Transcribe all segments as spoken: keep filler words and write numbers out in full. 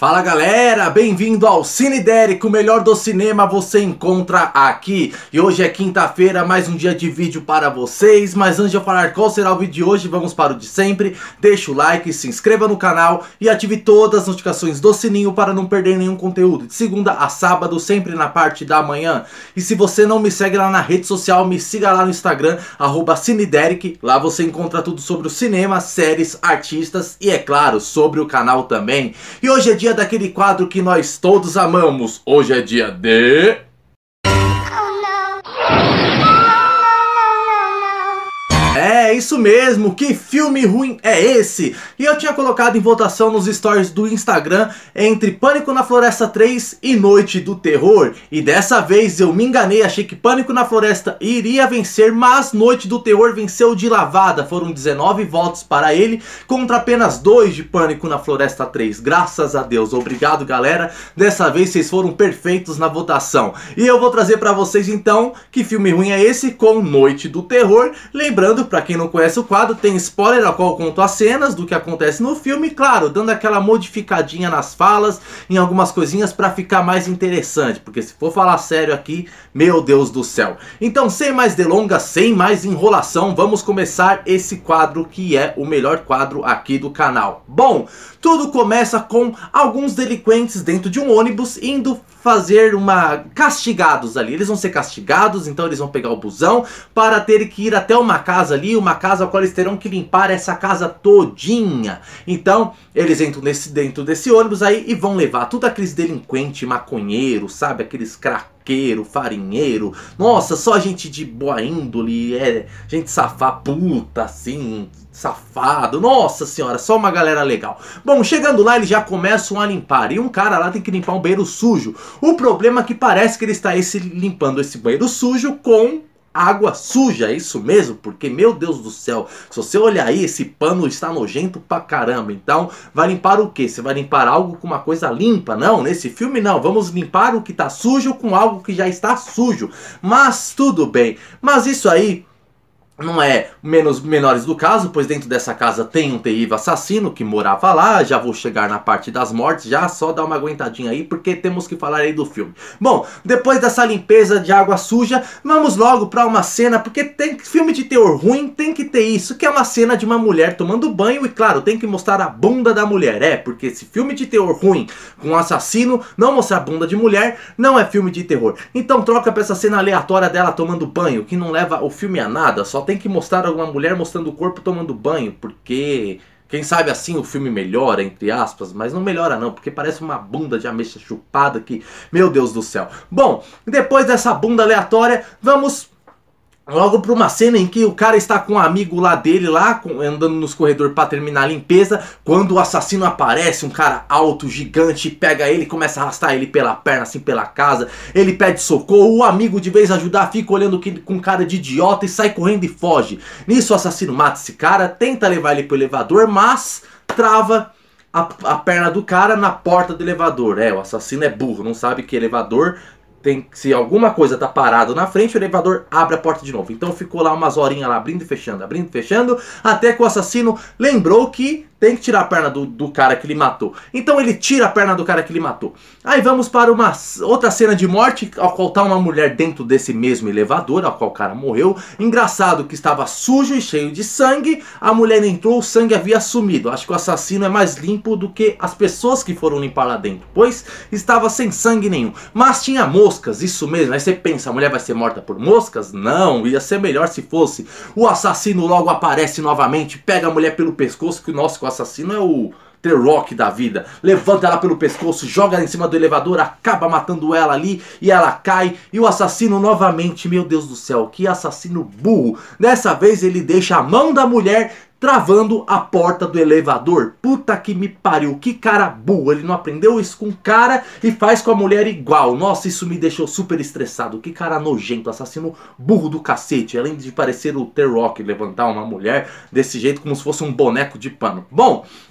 Fala galera, bem-vindo ao Cine Derek, o melhor do cinema você encontra aqui. E hoje é quinta-feira, mais um dia de vídeo para vocês. Mas antes de eu falar qual será o vídeo de hoje, vamos para o de sempre. Deixa o like, se inscreva no canal e ative todas as notificações do sininho para não perder nenhum conteúdo. De segunda a sábado, sempre na parte da manhã. E se você não me segue lá na rede social, me siga lá no Instagram, arroba Cine Derek. Lá você encontra tudo sobre o cinema, séries, artistas e, é claro, sobre o canal também. E hoje é dia daquele quadro que nós todos amamos. Hoje é dia de... É, isso mesmo, que filme ruim é esse? E eu tinha colocado em votação nos stories do Instagram entre Pânico na Floresta três e Noite do Terror. E dessa vez eu me enganei, achei que Pânico na Floresta iria vencer, mas Noite do Terror venceu de lavada. Foram dezenove votos para ele, contra apenas dois de Pânico na Floresta três. Graças a Deus, obrigado galera, dessa vez vocês foram perfeitos na votação. E eu vou trazer para vocês então, que filme ruim é esse com Noite do Terror. Lembrando, pra quem não conhece o quadro, tem spoiler a qual eu conto as cenas do que acontece no filme, claro, dando aquela modificadinha nas falas, em algumas coisinhas pra ficar mais interessante, porque se for falar sério aqui, meu Deus do céu. Então, sem mais delongas, sem mais enrolação, vamos começar esse quadro que é o melhor quadro aqui do canal. Bom, tudo começa com alguns delinquentes dentro de um ônibus indo fazer uma... castigados ali. Eles vão ser castigados, então eles vão pegar o busão para terem que ir até uma casa ali, uma casa a qual eles terão que limpar essa casa todinha. Então, eles entram nesse, dentro desse ônibus aí e vão levar tudo aqueles delinquentes maconheiros, sabe? Aqueles craqueiro, farinheiro, nossa, só gente de boa índole, é, gente safada, puta, assim, safado, nossa senhora, só uma galera legal. Bom, chegando lá eles já começam a limpar, e um cara lá tem que limpar um banheiro sujo. O problema é que parece que ele está esse, limpando esse banheiro sujo com... água suja, é isso mesmo? Porque, meu Deus do céu, se você olhar aí, esse pano está nojento pra caramba. Então, vai limpar o quê? Você vai limpar algo com uma coisa limpa? Não, nesse filme não. Vamos limpar o que tá sujo com algo que já está sujo. Mas, tudo bem. Mas isso aí... não é menos menores do caso, pois dentro dessa casa tem um terrível assassino que morava lá. Já vou chegar na parte das mortes, já só dá uma aguentadinha aí, porque temos que falar aí do filme. Bom, depois dessa limpeza de água suja, vamos logo pra uma cena, porque tem filme de terror ruim, tem que ter isso, que é uma cena de uma mulher tomando banho, e claro, tem que mostrar a bunda da mulher. É, porque esse filme de terror ruim com um assassino, não mostrar a bunda de mulher, não é filme de terror. Então troca pra essa cena aleatória dela tomando banho, que não leva o filme a nada, só tem que mostrar alguma mulher mostrando o corpo tomando banho, porque quem sabe assim o filme melhora, entre aspas, mas não melhora não, porque parece uma bunda de ameixa chupada que, meu Deus do céu. Bom, depois dessa bunda aleatória, vamos... logo para uma cena em que o cara está com um amigo lá dele, lá com, andando nos corredores para terminar a limpeza, quando o assassino aparece, um cara alto, gigante, pega ele e começa a arrastar ele pela perna, assim, pela casa. Ele pede socorro, o amigo de vez ajudar, fica olhando com cara de idiota e sai correndo e foge. Nisso o assassino mata esse cara, tenta levar ele pro elevador, mas trava a, a perna do cara na porta do elevador. É, o assassino é burro, não sabe que elevador... tem, se alguma coisa tá parado na frente, o elevador abre a porta de novo. Então ficou lá umas horinhas lá, abrindo e fechando, abrindo e fechando, até que o assassino lembrou que tem que tirar a perna do, do cara que ele matou. Então ele tira a perna do cara que ele matou. Aí vamos para uma outra cena de morte, ao qual tá uma mulher dentro desse mesmo elevador, ao qual o cara morreu. Engraçado que estava sujo e cheio de sangue, a mulher entrou, o sangue havia sumido. Acho que o assassino é mais limpo do que as pessoas que foram limpar lá dentro, pois estava sem sangue nenhum. Mas tinha moscas, isso mesmo. Aí você pensa, a mulher vai ser morta por moscas? Não, ia ser melhor se fosse. O assassino logo aparece novamente, pega a mulher pelo pescoço, que o nosso assassino é o The Rock da vida. Levanta ela pelo pescoço, joga ela em cima do elevador, acaba matando ela ali e ela cai. E o assassino novamente, meu Deus do céu, que assassino burro. Dessa vez ele deixa a mão da mulher travando a porta do elevador. Puta que me pariu, que cara burro. Ele não aprendeu isso com o cara e faz com a mulher igual. Nossa, isso me deixou super estressado. Que cara nojento, assassino burro do cacete. Além de parecer o The Rock levantar uma mulher desse jeito como se fosse um boneco de pano. Bom...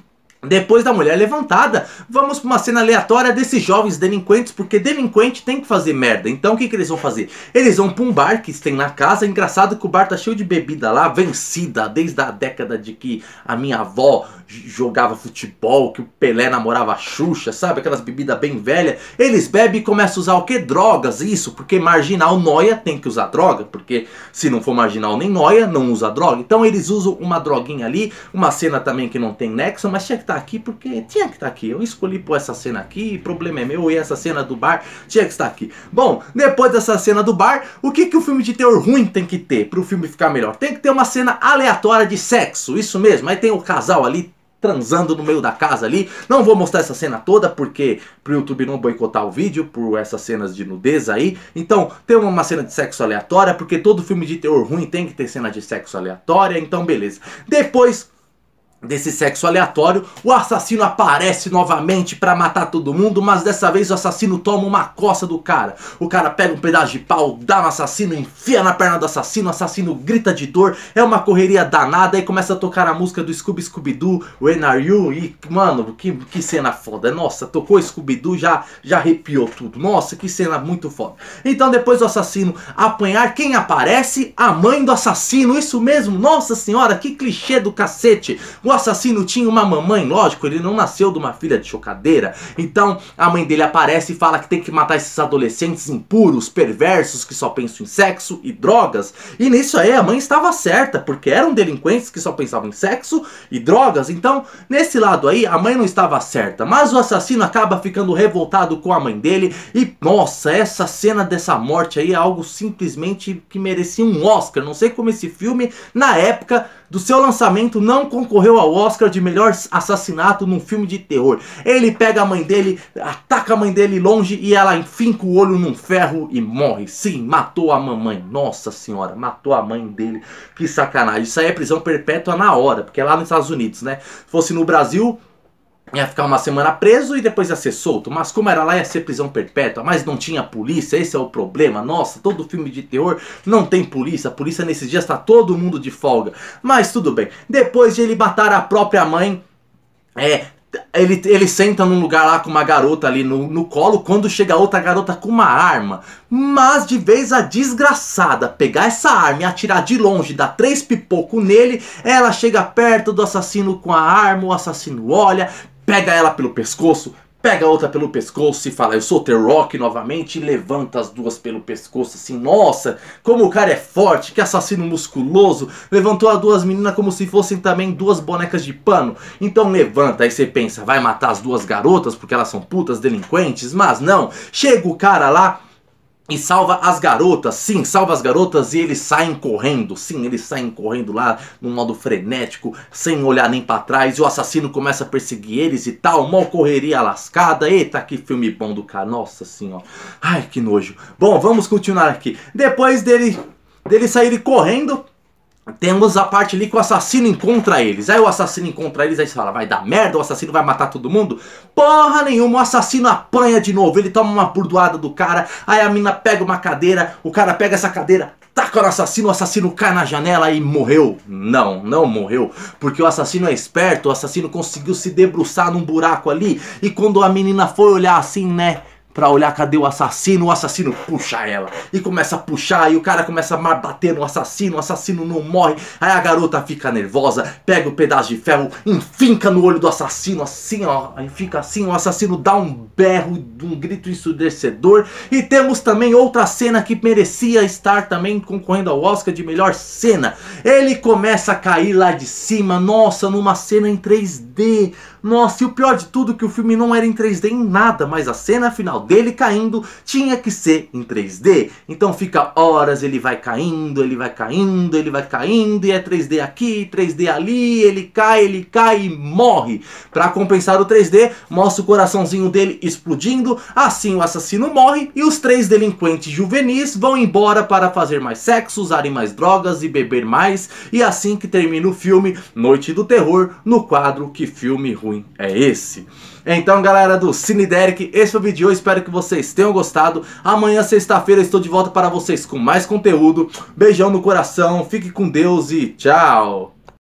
Depois da mulher levantada, vamos para uma cena aleatória desses jovens delinquentes, porque delinquente tem que fazer merda. Então o que, que eles vão fazer? Eles vão para um bar que tem na casa. Engraçado que o bar tá cheio de bebida lá, vencida, desde a década de que a minha avó jogava futebol, que o Pelé namorava a Xuxa, sabe? Aquelas bebidas bem velhas. Eles bebem e começam a usar o que? Drogas, isso, porque marginal noia tem que usar droga, porque se não for marginal nem noia, não usa droga. Então eles usam uma droguinha ali, uma cena também que não tem nexo, mas tinha que estar aqui porque tinha que estar aqui. Eu escolhi pôr essa cena aqui, problema é meu, e essa cena do bar tinha que estar aqui. Bom, depois dessa cena do bar, o que que o filme de terror ruim tem que ter para o filme ficar melhor? Tem que ter uma cena aleatória de sexo, isso mesmo. Aí tem o casal ali transando no meio da casa ali. Não vou mostrar essa cena toda porque pro YouTube não boicotar o vídeo por essas cenas de nudez aí. Então tem uma cena de sexo aleatória, porque todo filme de terror ruim tem que ter cena de sexo aleatória. Então beleza. Depois desse sexo aleatório, o assassino aparece novamente pra matar todo mundo, mas dessa vez o assassino toma uma coça do cara. O cara pega um pedaço de pau, dá no assassino, enfia na perna do assassino, o assassino grita de dor, é uma correria danada, e começa a tocar a música do Scooby Scooby-Doo, When Are You? E, mano, que, que cena foda. Nossa, tocou Scooby-Doo, já, já arrepiou tudo. Nossa, que cena muito foda. Então depois do assassino apanhar, quem aparece? A mãe do assassino, isso mesmo. Nossa senhora, que clichê do cacete. O assassino tinha uma mamãe, lógico, ele não nasceu de uma filha de chocadeira. Então a mãe dele aparece e fala que tem que matar esses adolescentes impuros, perversos, que só pensam em sexo e drogas. E nisso aí a mãe estava certa, porque eram delinquentes que só pensavam em sexo e drogas. Então nesse lado aí a mãe não estava certa, mas o assassino acaba ficando revoltado com a mãe dele. E nossa, essa cena dessa morte aí é algo simplesmente que merecia um Oscar. Não sei como esse filme, na época do seu lançamento, não concorreu ao Oscar de melhor assassinato num filme de terror. Ele pega a mãe dele, ataca a mãe dele longe e ela enfinca o olho num ferro e morre. Sim, matou a mamãe. Nossa senhora, matou a mãe dele. Que sacanagem. Isso aí é prisão perpétua na hora, porque é lá nos Estados Unidos, né? Se fosse no Brasil, ia ficar uma semana preso e depois ia ser solto. Mas como era lá, ia ser prisão perpétua. Mas não tinha polícia, esse é o problema. Nossa, todo filme de terror não tem polícia. A polícia nesses dias está todo mundo de folga. Mas tudo bem. Depois de ele matar a própria mãe, é... Ele, ele senta num lugar lá com uma garota ali no, no colo, quando chega outra garota com uma arma. Mas de vez a desgraçada pegar essa arma e atirar de longe, dar três pipocos nele, ela chega perto do assassino com a arma, o assassino olha, pega ela pelo pescoço, pega a outra pelo pescoço e fala, eu sou The Rock novamente, e levanta as duas pelo pescoço assim. Nossa, como o cara é forte, que assassino musculoso. Levantou as duas meninas como se fossem também duas bonecas de pano. Então levanta, aí você pensa, vai matar as duas garotas porque elas são putas delinquentes? Mas não, chega o cara lá e salva as garotas. Sim, salva as garotas e eles saem correndo. Sim, eles saem correndo lá num modo frenético, sem olhar nem pra trás. E o assassino começa a perseguir eles e tal. Mal correria lascada. Eita, que filme bom do cara. Nossa senhora. Ai, que nojo. Bom, vamos continuar aqui. Depois dele, dele sair correndo, temos a parte ali que o assassino encontra eles. Aí o assassino encontra eles, aí você fala, vai dar merda, o assassino vai matar todo mundo? Porra nenhuma, o assassino apanha de novo, ele toma uma burdoada do cara, aí a mina pega uma cadeira, o cara pega essa cadeira, taca no assassino, o assassino cai na janela e morreu. Não, não morreu, porque o assassino é esperto, o assassino conseguiu se debruçar num buraco ali, e quando a menina foi olhar assim, né, pra olhar cadê o assassino, o assassino puxa ela. E começa a puxar, e o cara começa a bater no assassino, o assassino não morre. Aí a garota fica nervosa, pega o pedaço de ferro, enfinca no olho do assassino, assim ó. Aí fica assim, o assassino dá um berro, um grito ensurdecedor. E temos também outra cena que merecia estar também concorrendo ao Oscar de melhor cena. Ele começa a cair lá de cima, nossa, numa cena em três D. Nossa, e o pior de tudo é que o filme não era em três D em nada, mas a cena final dele caindo tinha que ser em três D. Então fica horas, ele vai caindo, ele vai caindo, ele vai caindo, e é três D aqui, três D ali, ele cai, ele cai e morre. Pra compensar o três D, mostra o coraçãozinho dele explodindo, assim o assassino morre e os três delinquentes juvenis vão embora para fazer mais sexo, usarem mais drogas e beber mais, e assim que termina o filme Noite do Terror, no quadro Que Filme Ruim é Esse? Então galera do Cine Derek, esse foi o vídeo de hoje, espero que vocês tenham gostado. Amanhã, sexta-feira, estou de volta para vocês com mais conteúdo. Beijão no coração, fique com Deus e tchau!